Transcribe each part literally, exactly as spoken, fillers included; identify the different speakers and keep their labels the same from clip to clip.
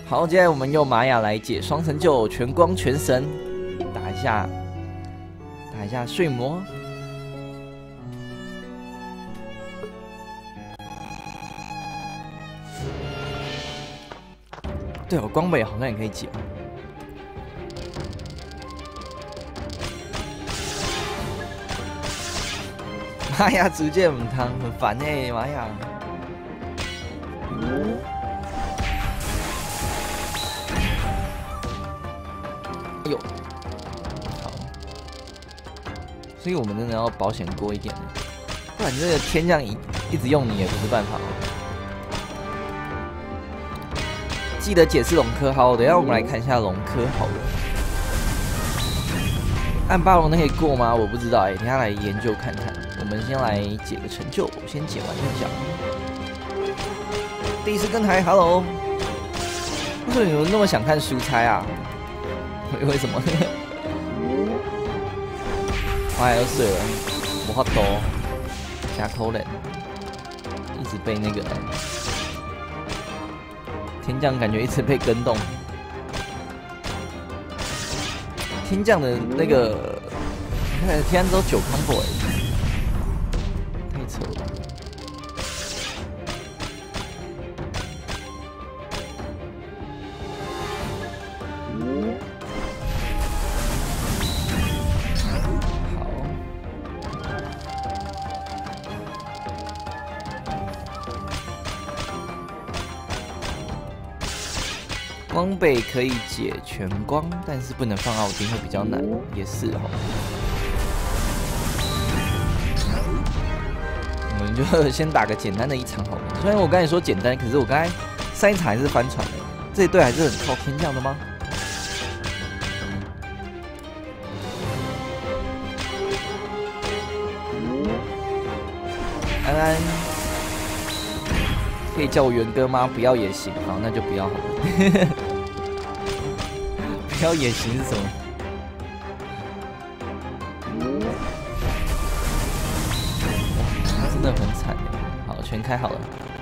Speaker 1: 好，接下来我们用玛雅来解双成就，全光全神，打一下，打一下睡魔。对哦，光北好像也可以解。玛雅逐渐母汤很烦哎、欸，玛雅。哎呦，好，所以我们真的要保险过一点，不然这个天降一一直用你也不是办法。记得解释龙科，好，等一下我们来看一下龙科好了。按霸龙那可以过吗？我不知道哎、欸，等一下来研究看看。我们先来解个成就，我先解完再讲。第一次跟台 ，Hello， 为什么你们那么想看蔬菜啊？为什么？哎，又睡了，我好多，瞎抠人，一直被那个天降感觉一直被跟动。天降的那个，你看天降只有九 combo 哎，太扯了。光北可以解全光，但是不能放奥丁会比较难，也是哦。我们就先打个简单的一场好了。虽然我刚才说简单，可是我刚才上一场还是翻船的，这一队还是很靠天降的吗？安安，可以叫我元哥吗？不要也行，好，那就不要好了。不要也行是什么？哇，他真的很惨哎。好，全开好了。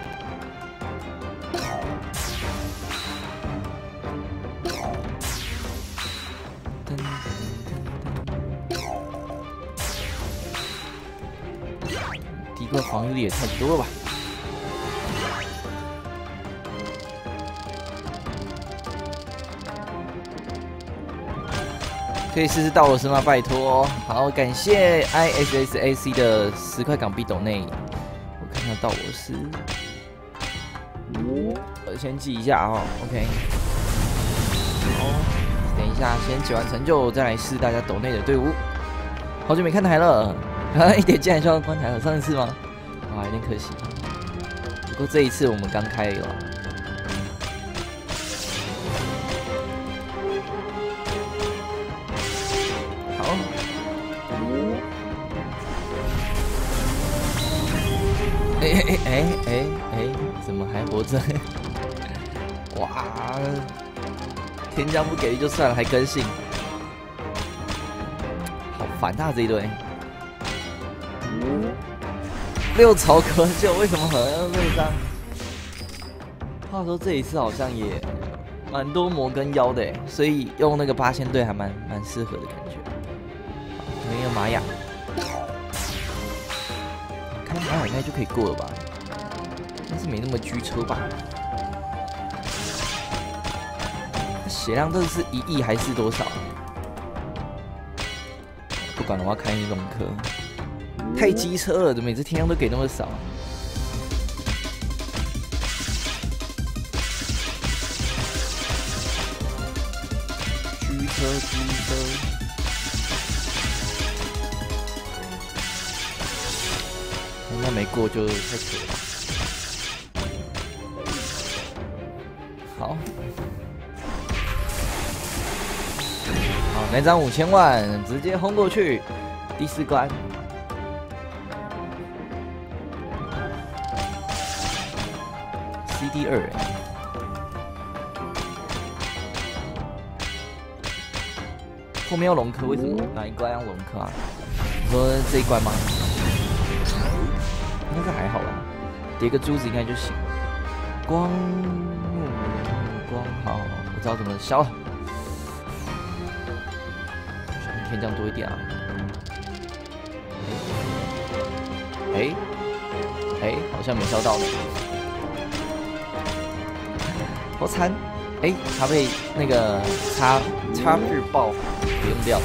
Speaker 1: 第一个防御力也太多了吧？可以试试到我是吗？拜托，好，感谢 I S S A C 的十块港币斗内，我看看到我是，我先记一下啊、哦、，OK， 好，等一下先解完成就再来试大家斗内的队伍。好久没看台了，一点进来就要关台了，上一次吗？哇，有点可惜。不过这一次我们刚开了。哎哎哎哎哎，怎么还活着？哇！天降不给力就算了，还更新，好烦啊！这一队六槽可救，为什么好像六张？话说这一次好像也蛮多魔跟妖的，所以用那个八仙队还蛮蛮适合的感觉。好，没有玛雅。开玛雅应该就可以过了吧，但是没那么狙车吧？血量这是一亿还是多少？不管了，我要开龙科，太机车了，每次天量都给那么少。狙车，狙车。那没过就太扯了。好，好，来张五千万，直接轰过去。第四关，C D 二，后面要龙科，为什么？哪一关要龙科啊？你说这一关吗？应该是还好吧，叠个珠子应该就行了。光木光好， 知道怎么消了。天降多一点啊！哎、欸、哎、欸，好像没消到呢。好惨！哎、欸，他被那个插插日爆给用掉了。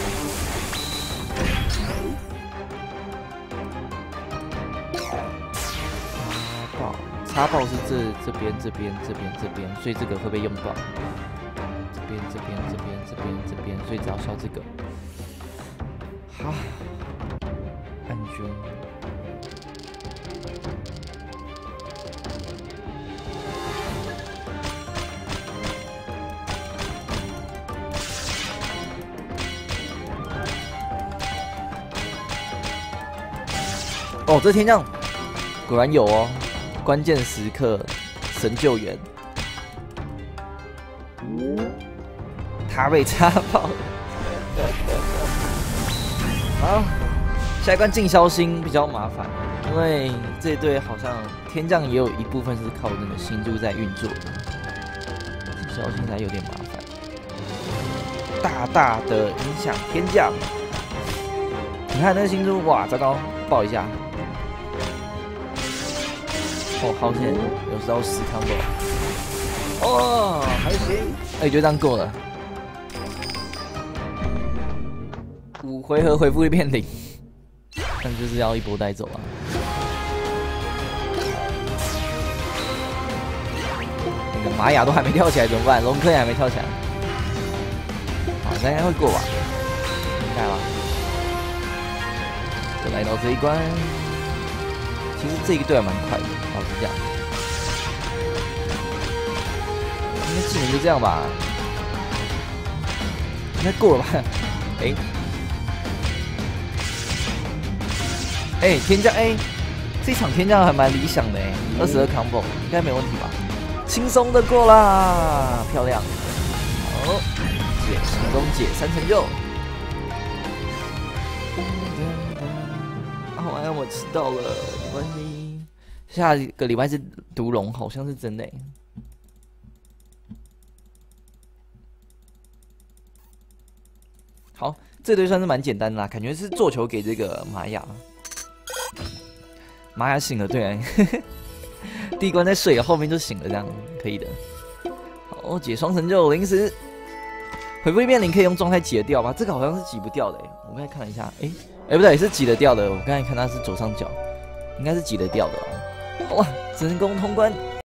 Speaker 1: 插爆，插爆是这这边这边这边这边，所以这个会被用到。这边这边这边这边这边，所以只要消这个。哈，暗军。哦，这天将果然有哦，关键时刻神救援，他被插爆了。好，下一关静消星比较麻烦，因为这一队好像天将也有一部分是靠那个星珠在运作的，静消星才有点麻烦，大大的影响天将。你看那个星珠，哇，糟糕，爆一下。哦，好险，有时候死 combo。哦，还行，哎，就这样够了。五回合回复率变零，但就是要一波带走啊。那个玛雅都还没跳起来怎么办？龙科也还没跳起来。好，应该会过吧？应该吧。就来到这一关。其实这一队还蛮快的，老实讲。应该技能就这样吧，应该够了吧？哎、欸，哎、欸，天将哎、欸，这场天将还蛮理想的哎、欸，二十二 combo 应该没问题吧？轻松的过啦，漂亮。好，解成功解三成就。好，哎，我知道了，没关系。下个礼拜是毒龙，好像是真的、欸。好，这队算是蛮简单的啦，感觉是做球给这个玛雅。玛雅醒了，对、啊，第一关在睡，后面就醒了，这样可以的。好，解双成就零时，回复一变零可以用状态挤得掉吧？这个好像是挤不掉的、欸，我刚才看了一下，哎、欸，哎、欸、不对，是挤得掉的。我刚才看它是左上角，应该是挤得掉的哦。好啊，成功通关。